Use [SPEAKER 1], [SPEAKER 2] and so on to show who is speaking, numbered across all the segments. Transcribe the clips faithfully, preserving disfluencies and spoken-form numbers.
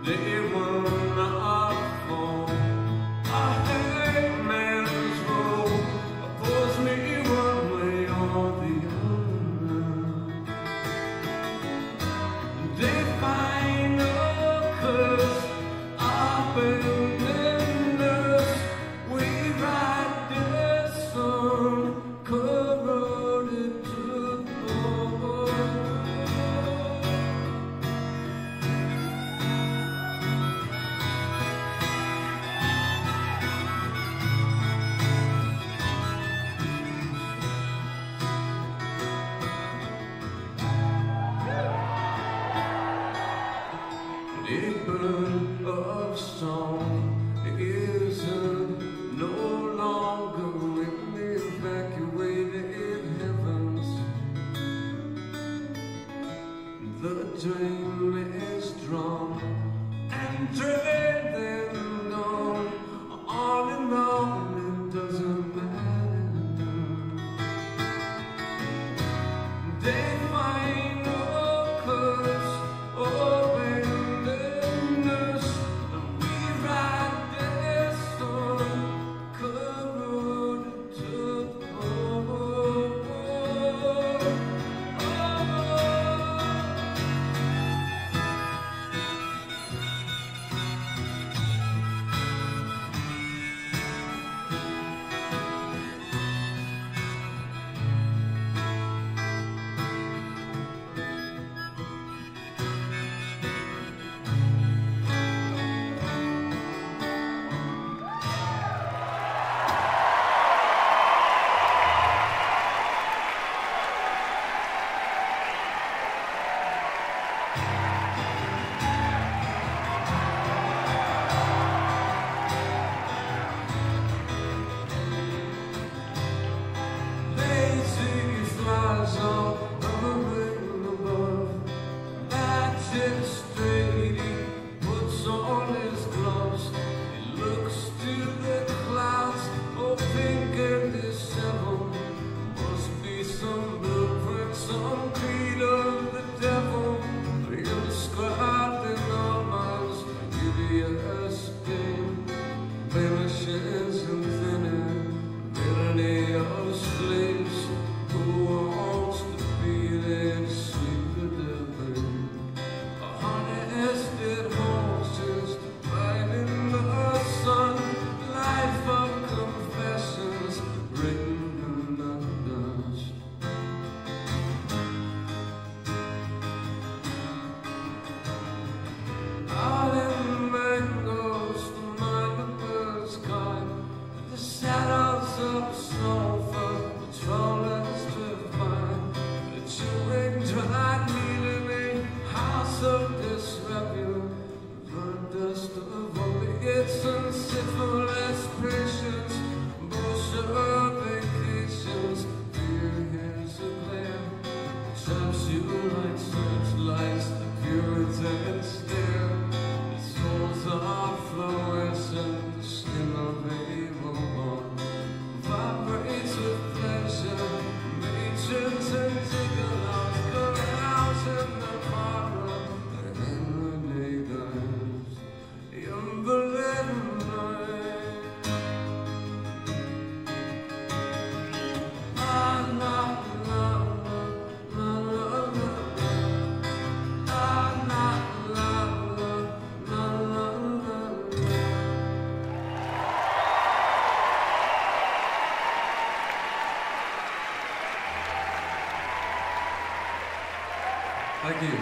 [SPEAKER 1] Thank you.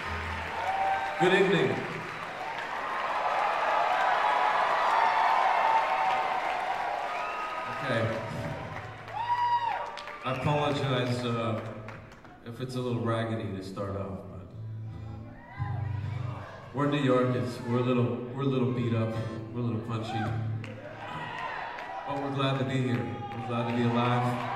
[SPEAKER 1] Good evening. Okay. I apologize uh, if it's a little raggedy to start off, but we're New Yorkers. We're a little, we're a little beat up. We're a little punchy. But we're glad to be here. We're glad to be alive.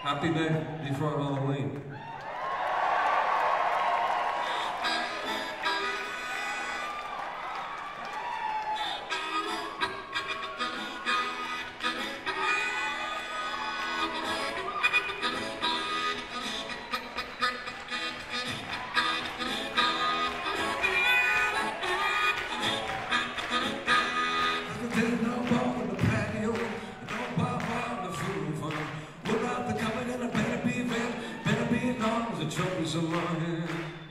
[SPEAKER 1] Happy day before Halloween. The troubles of mine.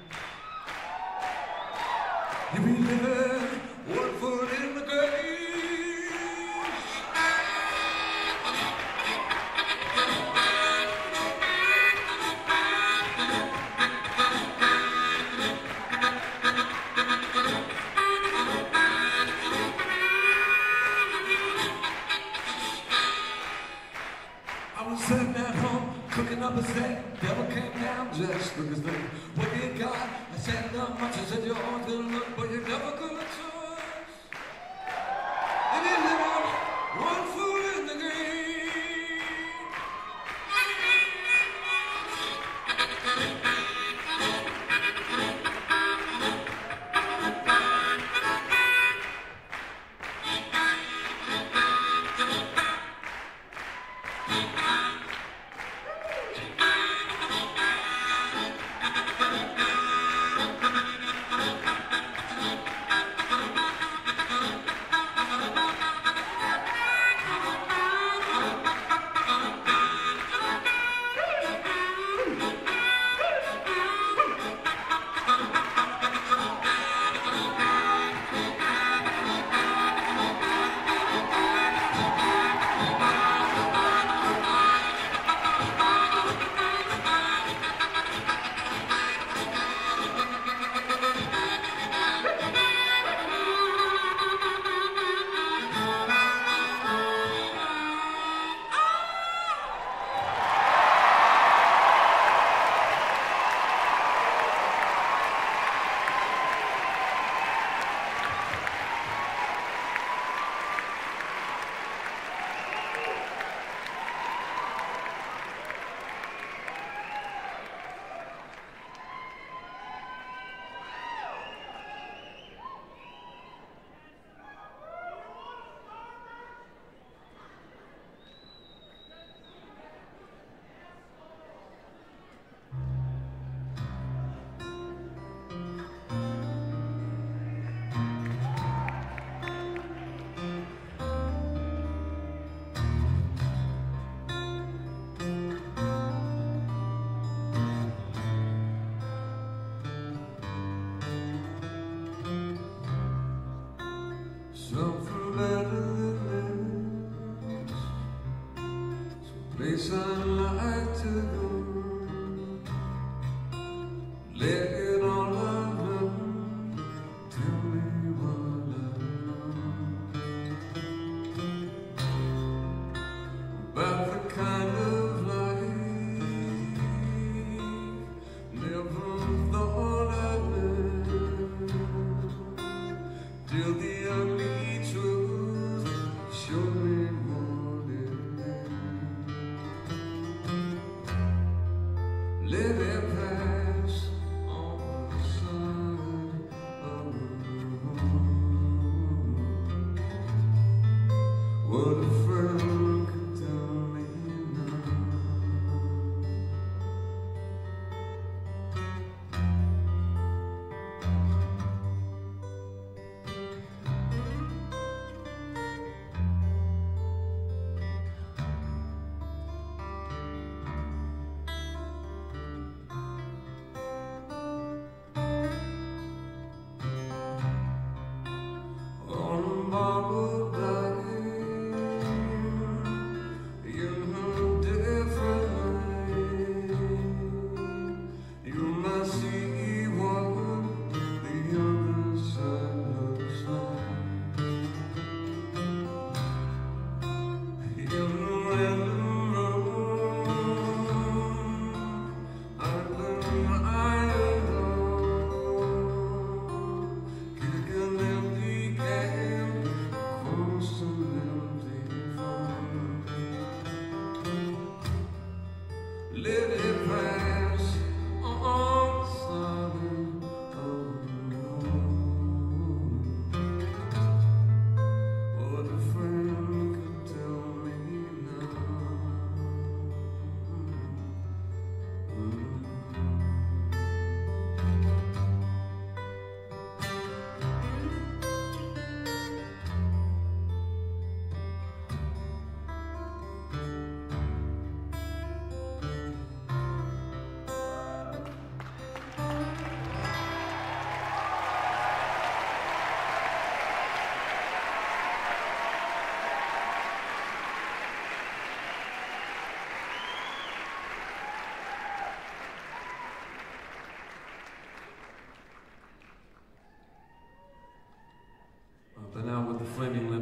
[SPEAKER 1] You be living one foot in the grave. I was sitting at home cooking up a steak. Devil came down just because they what you got. I said not much. I said you're always gonna look, but you're never gonna trust. And you live on one foot in the grave.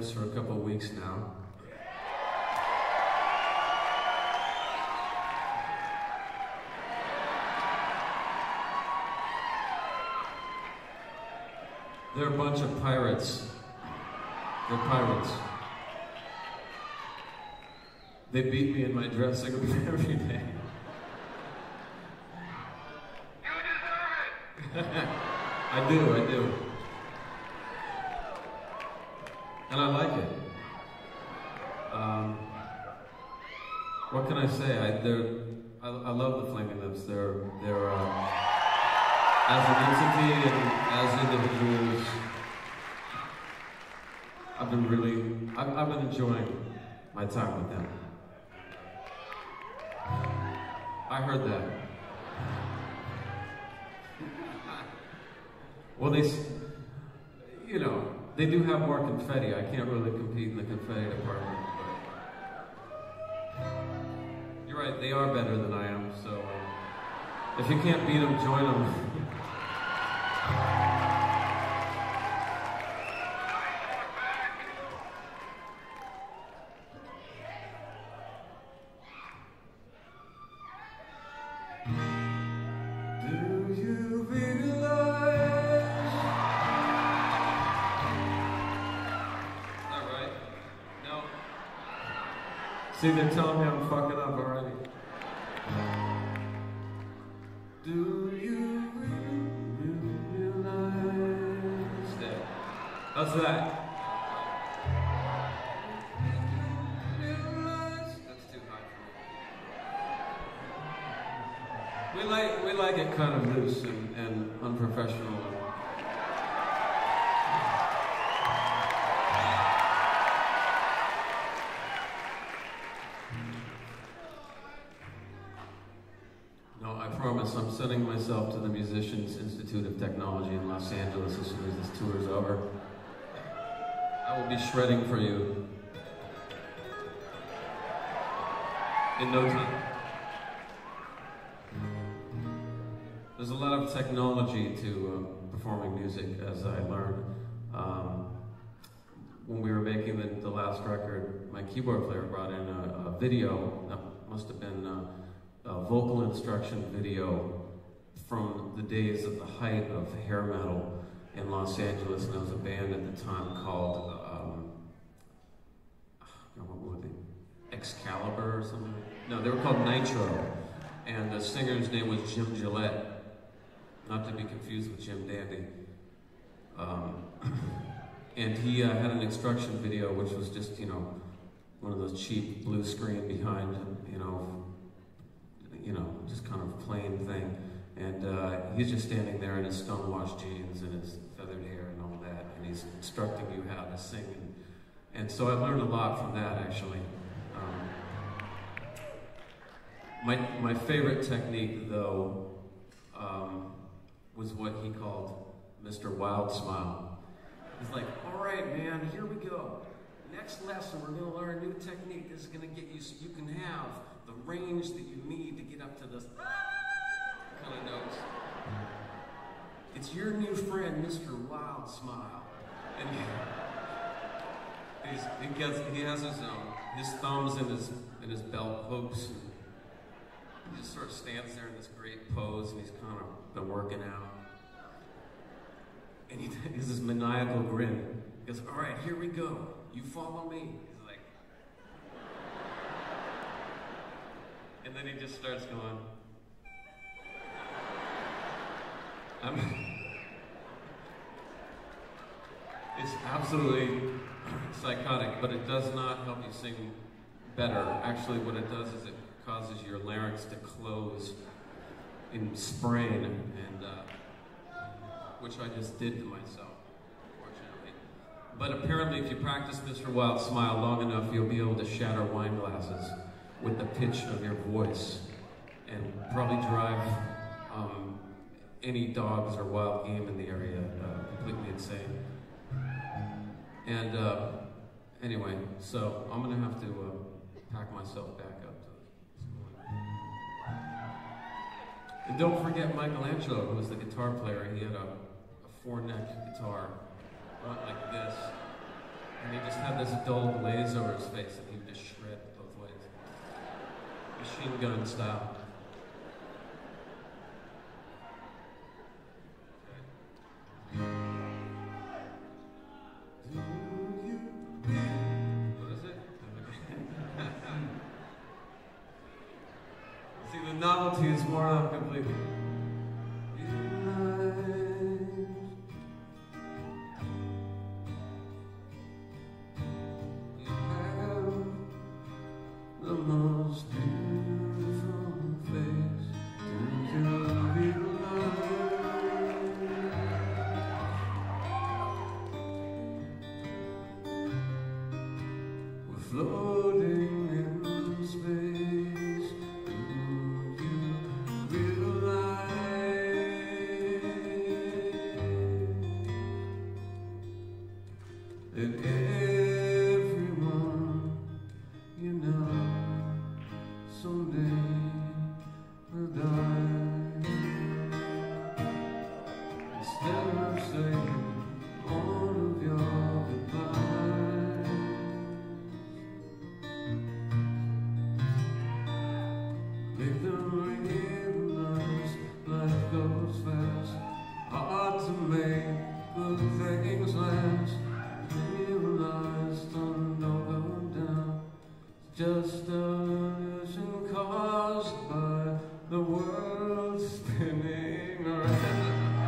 [SPEAKER 2] Limbs for a couple of weeks now. They're a bunch of pirates. They're pirates. They beat me in my dressing room every day. I do, I do. And I like it. Um, what can I say? I, they're, I, I love the Flaming Lips. They're, they're uh, as an entity and as individuals, I've been really, I've, I've been enjoying my time with them. I heard that. Well, they, you know, they do have more confetti. I can't really compete in the confetti department, but you're right, they are better than I am, so uh, if you can't beat them, join them. Do you realize? Is that right? No. See, they're telling me I'm fucking up already. Do you realize that? How's that? That's too high for me. We like we like it kind of loose and, and unprofessional. No, I promise I'm sending myself to the Musicians Institute of Technology in Los Angeles as soon as this tour is over. I will be shredding for you in no time. There's a lot of technology to uh, performing music, as I learned. Um, when we were making the, the last record, my keyboard player brought in a, a video, that must have been a, a vocal instruction video from the days of the height of hair metal in Los Angeles, and there was a band at the time called, um, what were they? Excalibur or something? No, they were called Nitro, and the singer's name was Jim Gillette. Not to be confused with Jim Dandy. Um, and he uh, had an instruction video which was just, you know, one of those cheap blue screen behind, you know, you know, just kind of plain thing. And uh, he's just standing there in his stonewashed jeans and his feathered hair and all that, and he's instructing you how to sing. And, and so I learned a lot from that, actually. Um, my, my favorite technique, though, um, was what he called Mister Wild Smile. He's like, all right, man, here we go. Next lesson, we're gonna learn a new technique. This is gonna get you so you can have the range that you need to get up to this kind of notes. It's your new friend, Mister Wild Smile. And he, he's, he, gets, he has his, um, his thumbs in his, in his belt hooks. And he just sort of stands there in this great pose, and he's kind of been working out. And he has this maniacal grin. He goes, all right, here we go. You follow me. He's like, and then he just starts going, I'm, it's absolutely psychotic, but it does not help you sing better. Actually, what it does is it causes your larynx to close in sprain, and uh, which I just did to myself, unfortunately. But apparently, if you practice Mister Wild Smile long enough, you'll be able to shatter wine glasses with the pitch of your voice, and probably drive um, any dogs or wild game in the area uh, completely insane. And uh, anyway, so I'm gonna have to uh, pack myself back up to this point. And don't forget Michelangelo, who was the guitar player. He had a, a four-neck guitar, not like this. And he just had this dull glaze over his face, and he would just shred both ways. Machine gun style. What is it? See, the novelty is worn off completely.
[SPEAKER 1] The most beautiful face to realize. We're floating in space. Do you realize that everyone you know someday will die? Instead of saying all of your goodbyes, make them realize life goes fast, hard to make good things last. Realize sun don't go down, it's just a illusion caused by the world spinning around.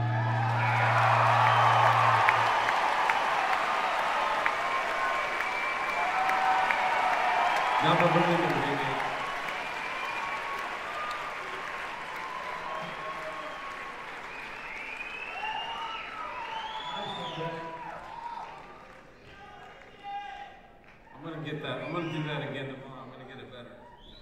[SPEAKER 2] Never believe it, baby. I'm gonna get that. I'm gonna do that again tomorrow. I'm gonna get it better.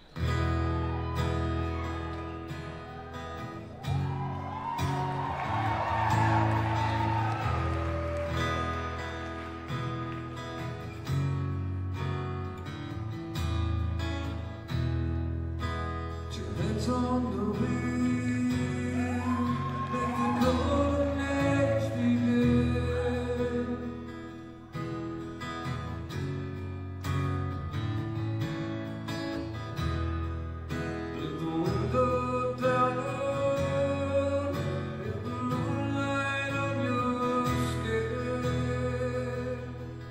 [SPEAKER 1] Turns on the wheel, let the golden age begin. Let the window down, let the moonlight on your skin.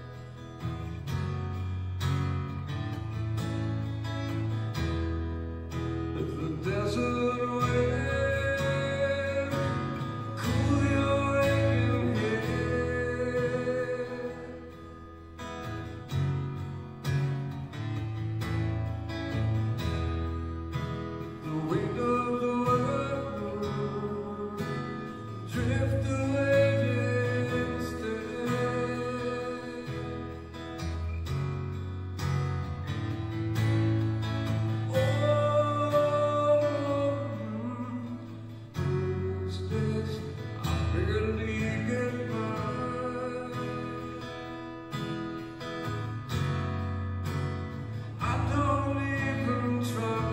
[SPEAKER 1] Let the desert wind cool your aching head. The weight of the world drift away instead. Oh, these days I barely get by. I don't even try.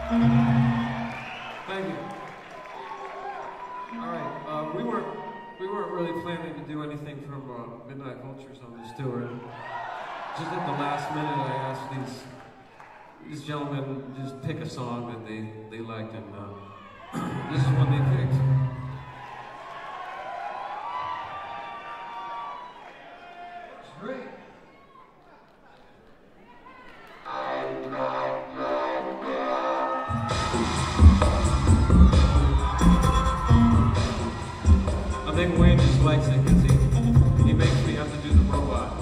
[SPEAKER 2] Thank you. All right, uh, we weren't we weren't really planning to do anything from uh, Midnight Vultures on this tour. Just at the last minute, I asked these these gentlemen just pick a song that they they liked, and uh, this is one they picked.
[SPEAKER 1] It's great.
[SPEAKER 2] I think Wayne just likes it because he, he makes me have to do the robot.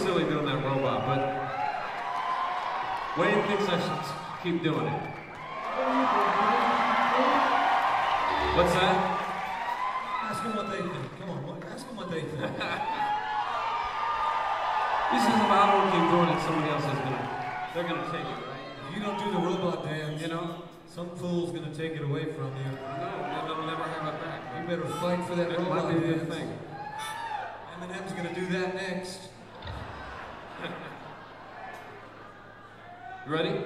[SPEAKER 2] silly doing that robot, but Wayne thinks I should keep doing it. What's that?
[SPEAKER 1] Ask them what they think. Come on, what, ask them what they think.
[SPEAKER 2] He says if I don't keep doing it, somebody else is gonna, they're gonna take it, right?
[SPEAKER 1] If you don't do the robot dance,
[SPEAKER 2] You know?
[SPEAKER 1] some fool's gonna take it away from you.
[SPEAKER 2] No, they'll never have it back.
[SPEAKER 1] You better fight for that
[SPEAKER 2] It
[SPEAKER 1] robot
[SPEAKER 2] might be a
[SPEAKER 1] dance.
[SPEAKER 2] good thing.
[SPEAKER 1] Eminem's gonna do that next.
[SPEAKER 2] You ready?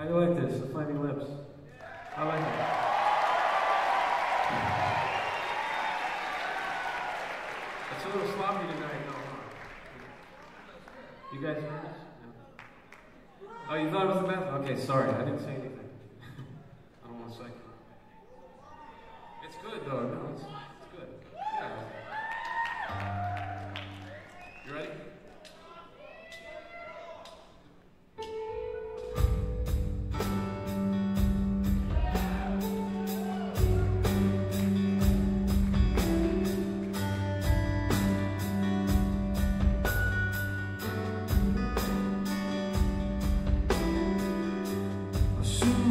[SPEAKER 2] you like this? The Flaming Lips. I like it. It's a little sloppy tonight, though. You guys heard this? No. Oh, you thought it was the best? Okay, sorry, I didn't say anything. I don't want to say. It's good, though. No, it's, it's good. Yeah. You ready?
[SPEAKER 1] Soon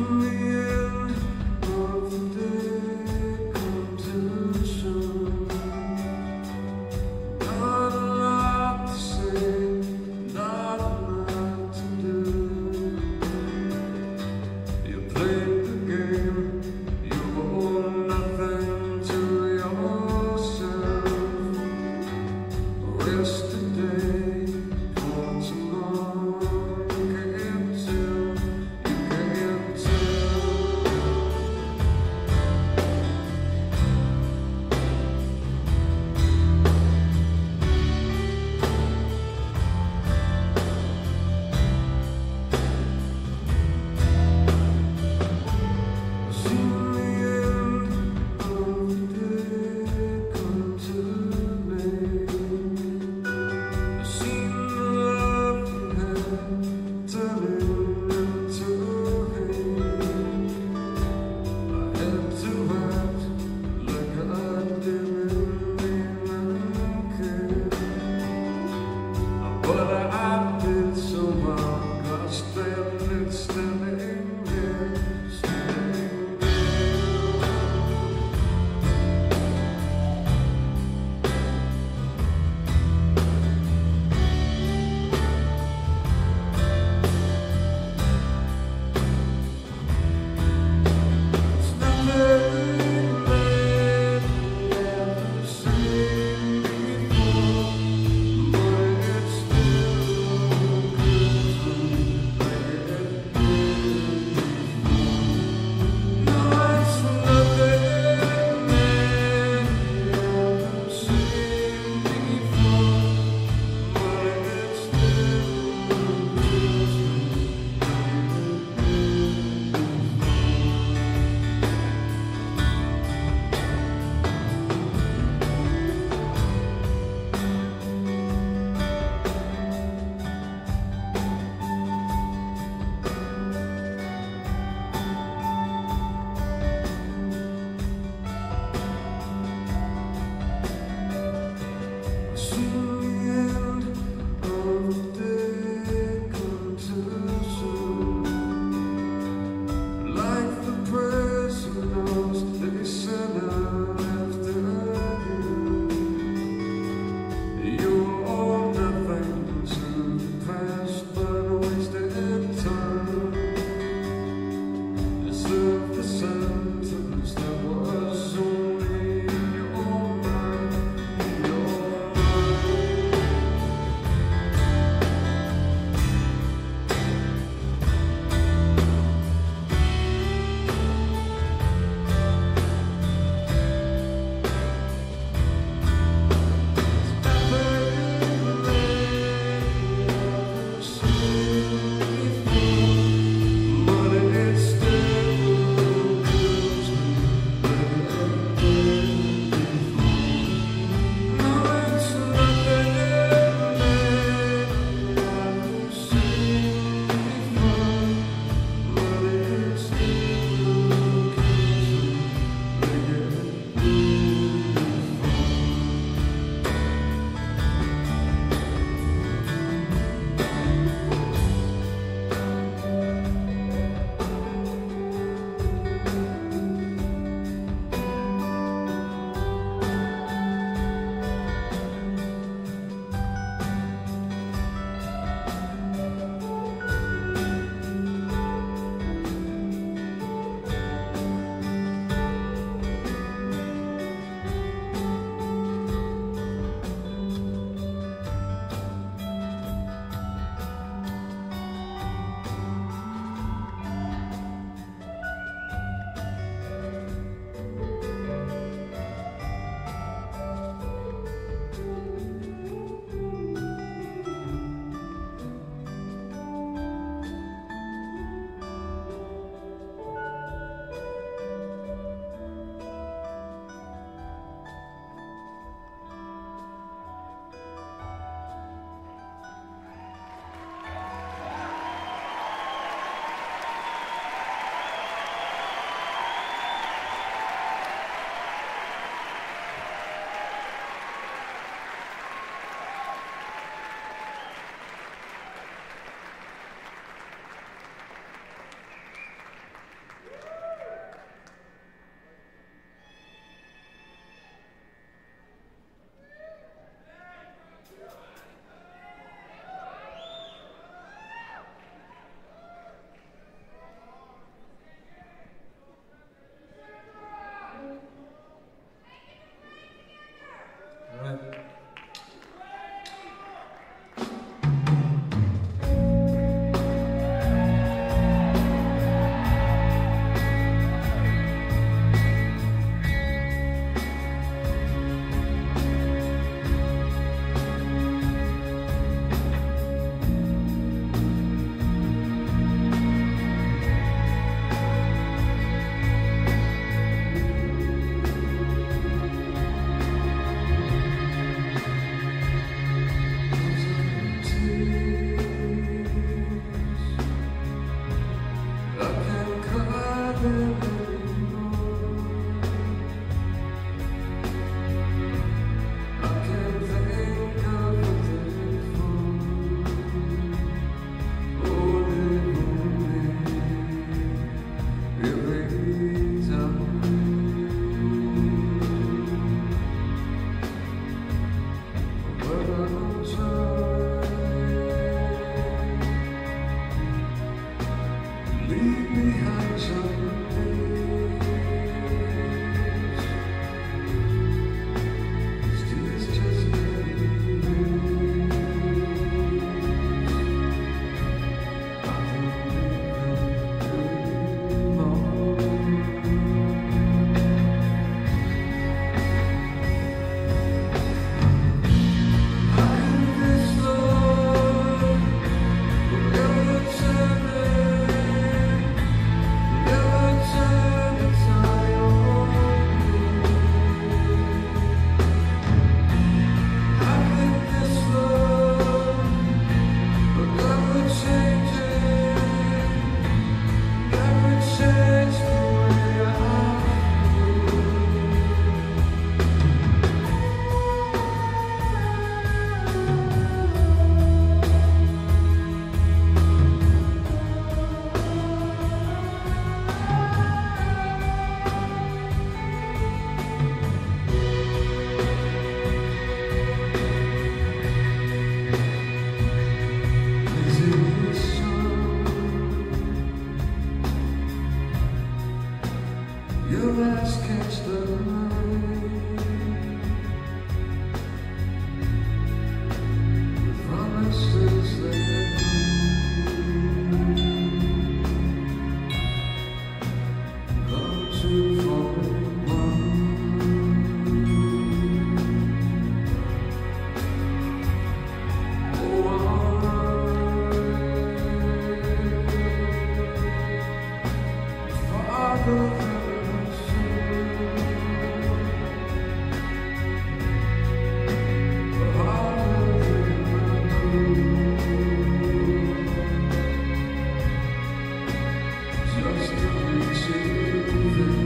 [SPEAKER 1] Just to reach you.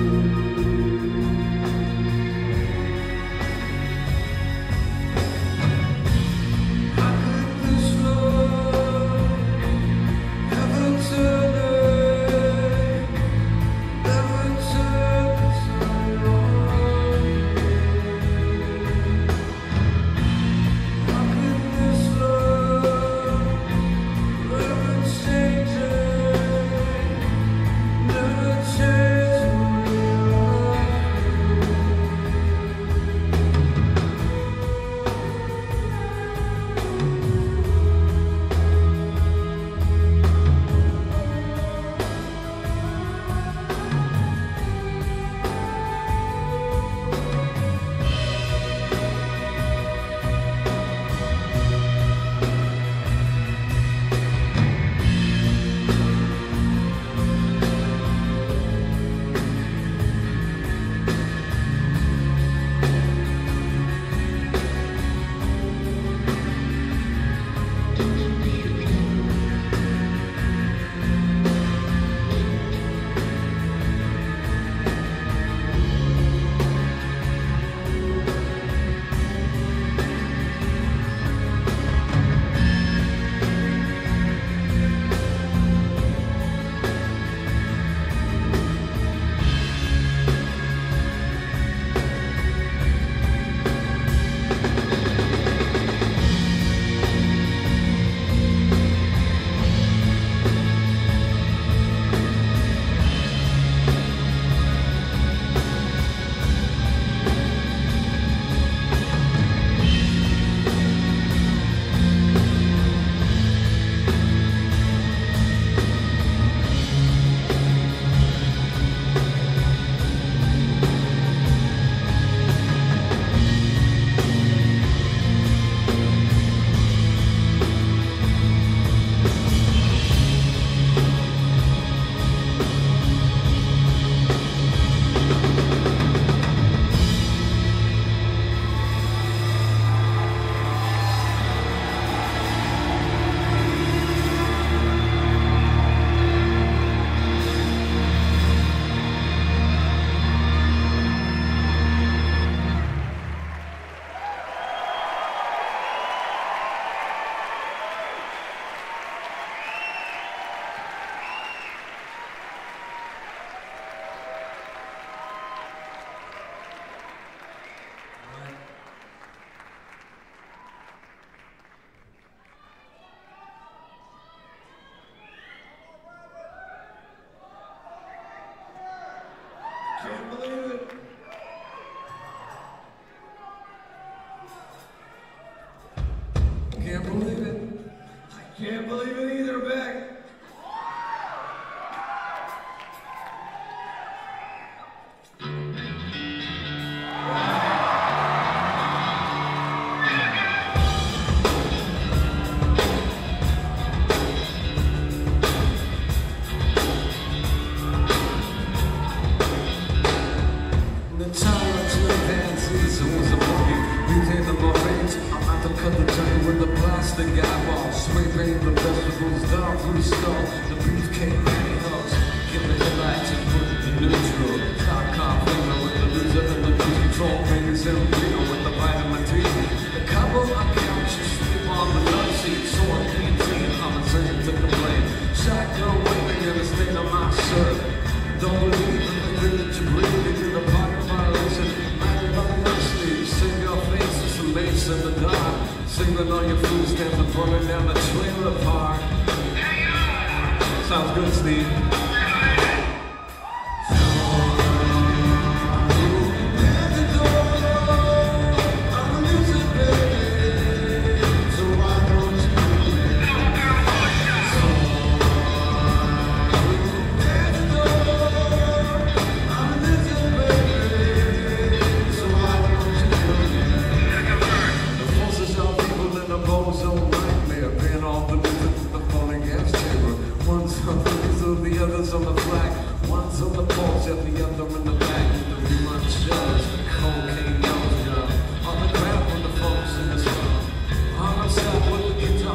[SPEAKER 1] Can't believe it. Can't believe it. I can't believe it either, Beck. The eyeball, spray paint the vegetables, down through the skull, the beefcake pantyhose, give the headlights and put it in neutral. Stock car flavor with the loser and the cruise control, fingers in Reno with the vitamin D. The couple of couches sleep on the love seat, so I'm P T and common sense to complain. Shotgun waving in the state of my shirt. Don't believe in the thing that you breathe into the pocket violation. Minded on your sleeve, sing your face to some mates in the dark. Singing all your food stamps and burning down the trailer park. Sounds good, Steve. The others on the flag, one's on the pulse, and the other in the back with the rerun shows, the cocaine nose job. On the ground with the folks in the sun, on the side with the guitar.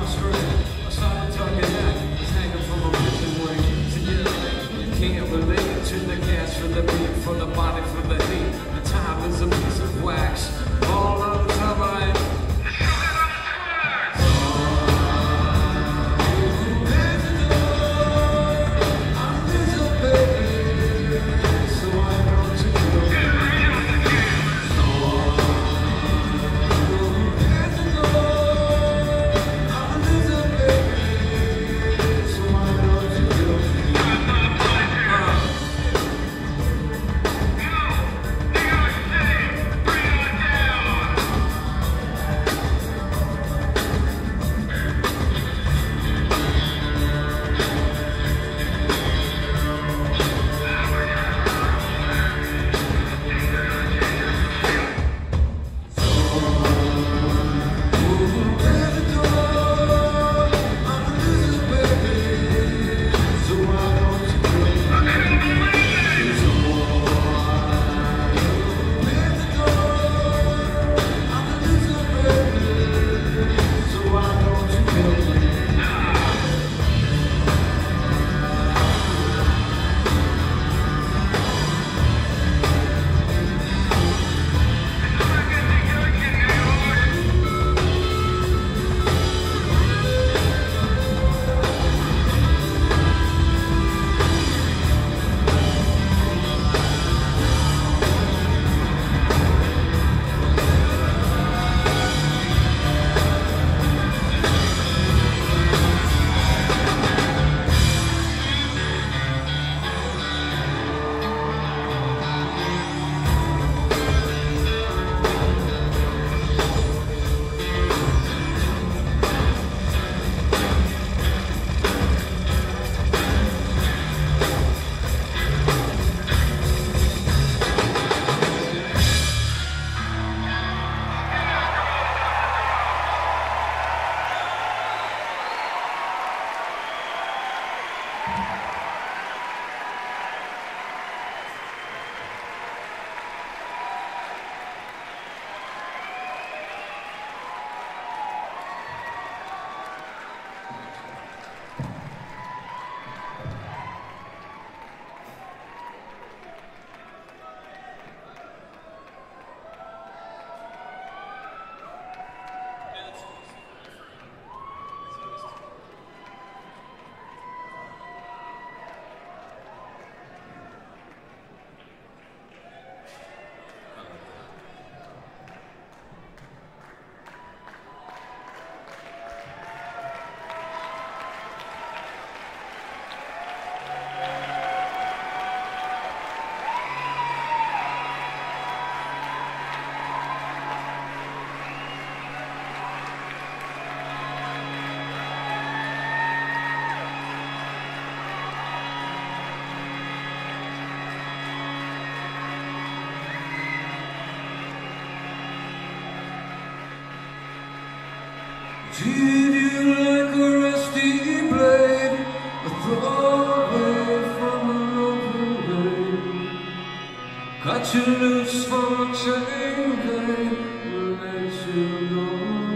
[SPEAKER 1] Treat you like a rusty blade, a throwaway from an open grave. Cut you loose from a chain gang and let you go.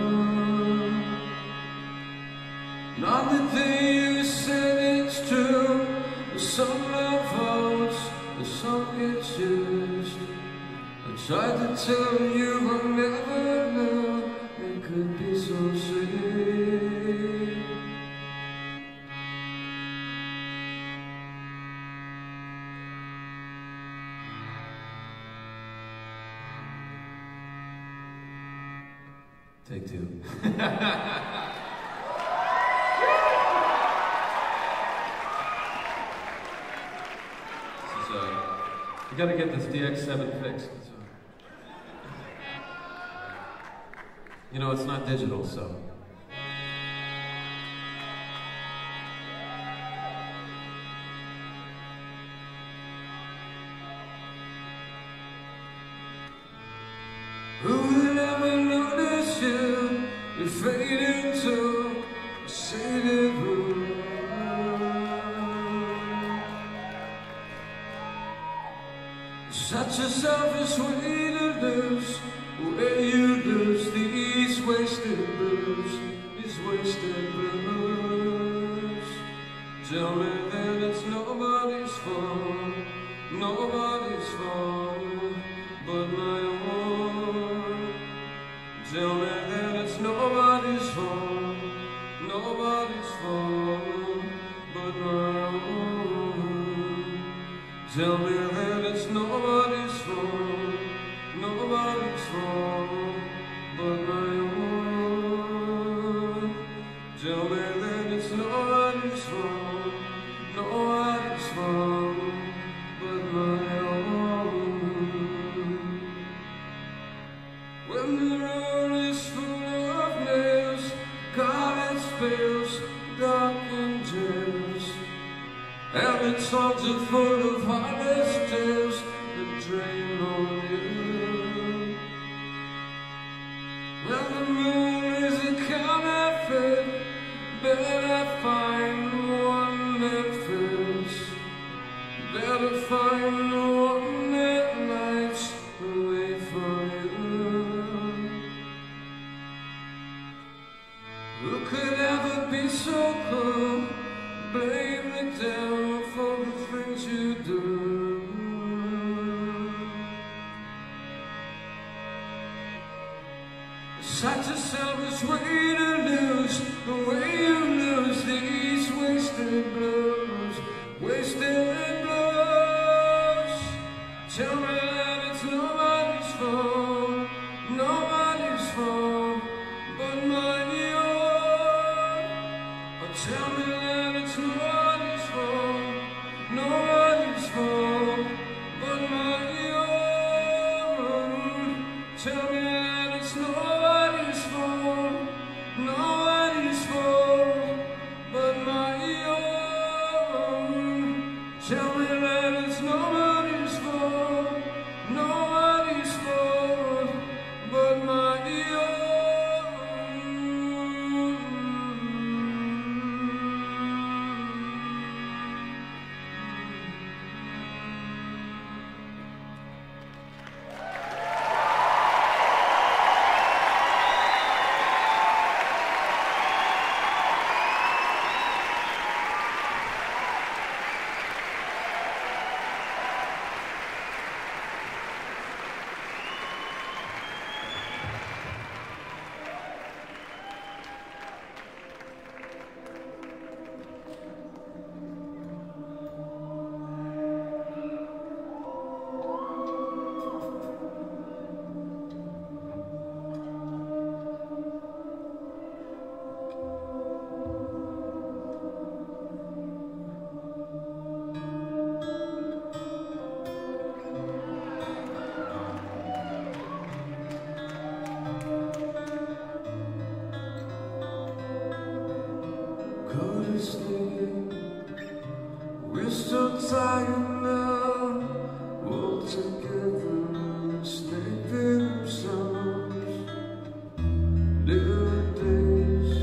[SPEAKER 1] Not the thing you said it's true. Some love votes, some get used. I tried to tell you I never knew it could be so sweet.
[SPEAKER 2] Take two. You gotta get this D X seven fixed. You know, it's not digital, so.
[SPEAKER 1] Who would ever notice you? You fade into a shaded room. Such a selfish way to lose, where you lose these wasted blues, these wasted blues. Tell me that it's nobody's fault, nobody's fault but my own. Tell me that it's nobody's fault, nobody's fault but my own. Tell me that it's nobody's fault, nobody's fault but my own. Tell me that it's nobody's fault, nobody's fault but my own. When the road is full of nails, carved spills, darkened jails, and its songs are full of heartless tales that drain on you. Well, the moon is a counterfeit, better find one that fits. Better find the one that lights the way for you. Who could ever be so cool? Blame me down for the things you do. Such a selfish way to lose, the way you lose these wasted blues, wasted blues. Tell me that it's nobody's fault, nobody's fault but my own. Or tell me that it's nobody's fault, nobody's fault but my own. Tell me that it's nobody's fault, nobody's fault but my own. Tell me that it's nobody's fault, nobody's fault but my own. We're so tired now, all together and sleeping songs. Little days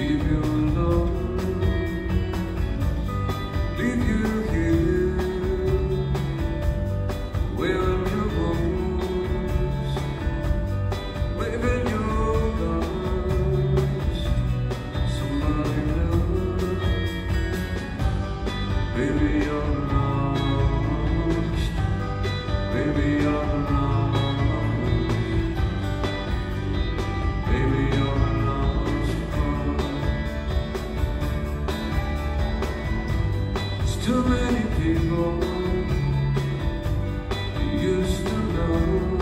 [SPEAKER 1] leave you alone, leave you here, wearing your wounds, waving your guns. Somebody new, baby you're lost, baby you're lost, baby you're lost. There's too many people you used to know.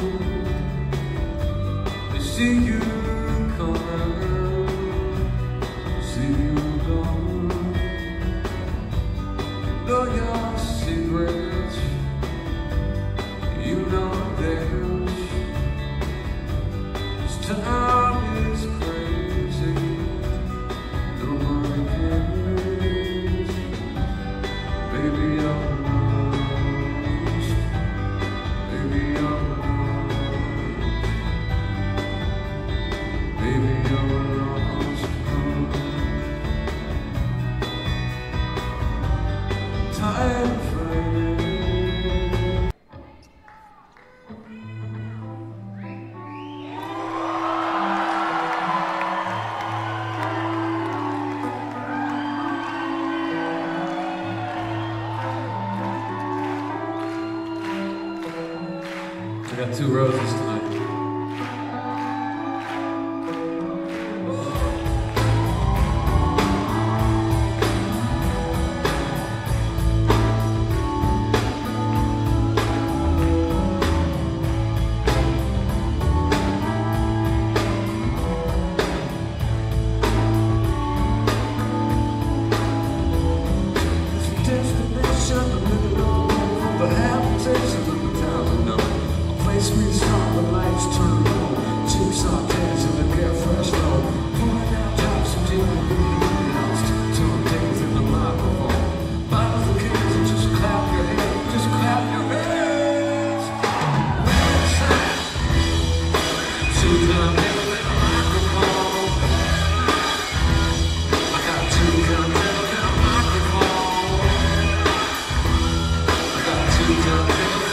[SPEAKER 1] They see you coming, see you gone. Know your secrets, you know theirs. This time is crazy, nobody cares. Baby, I'm lost, baby, I'm lost, baby, I'm lost. Tired of fighting.
[SPEAKER 2] I got two roses tonight.
[SPEAKER 1] Destination, the middle of the road, the habitation of the town to know. A place where you stop, the lights turn low. Jigsaw dancing, the air fresh low. Pulling out drops and dealing with the house. Telling things in the microphone. Bottles of kids and just clap your hands, just clap your hands. Two time devil in a microphone. I got two time devil in a microphone. I got two time devil in a microphone.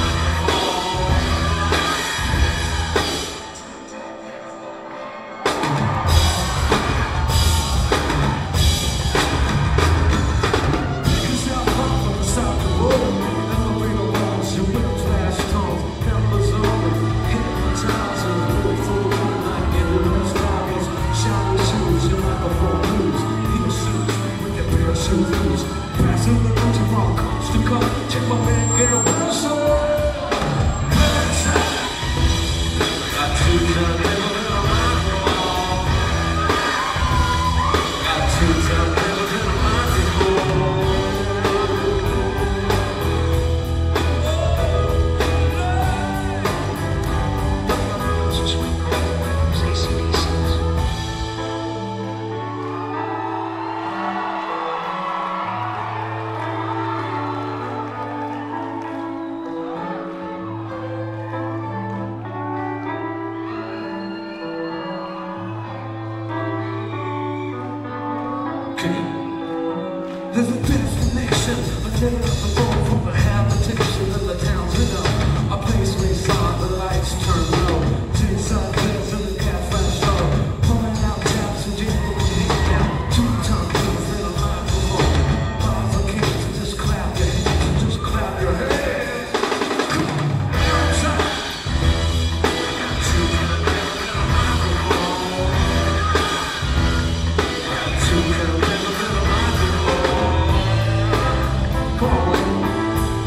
[SPEAKER 1] You sound pop from the south of the world. Elevator walls, your whiplash tones, numbers over, hypnotizing, really full of like endless styles. Shiny shoes, your microphone blues, heel shoes with your parachute blues. Passing the country from coast to coast. Check my man Gail Wilson. Got two time devil in a microphone. Got two time devil in a microphone. There's a destination, a day up the road from the habitation of the town to know. A place where you saw the lights turn low. Jigsaw dancing and the cat flash low. Pulling out taps and jamming with your head down. Two time things in a microphone. Bottles of kids and just clap your hands, and just clap your hands. Come on, outside. I got two time devil in a microphone. I got two time devil in a microphone. Come on,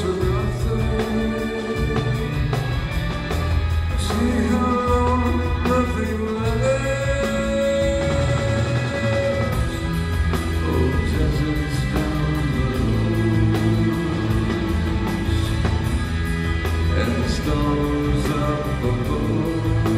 [SPEAKER 1] to nothing. See how long nothing lasts. Oh, deserts down the roads and storms up above.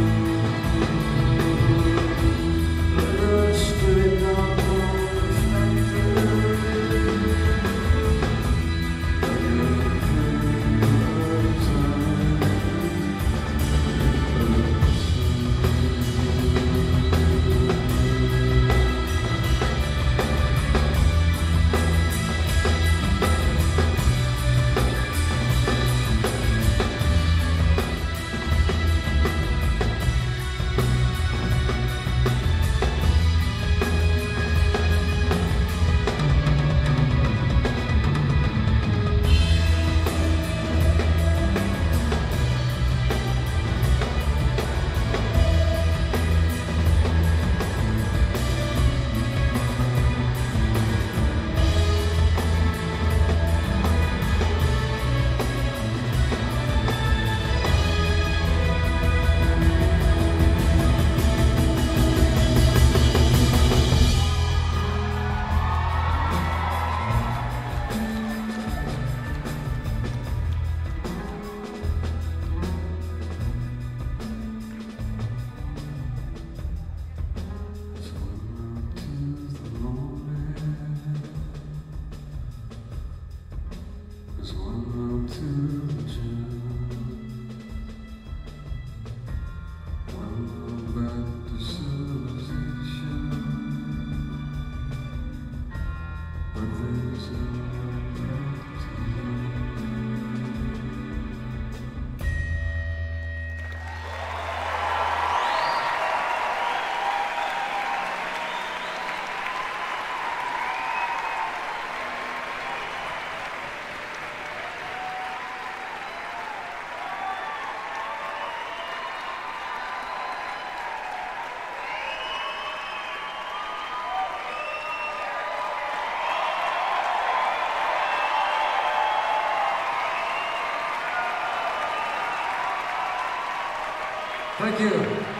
[SPEAKER 1] Thank you.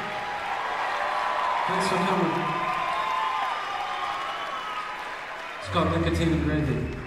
[SPEAKER 1] Thanks for coming. It's called Nicotine and Gravy.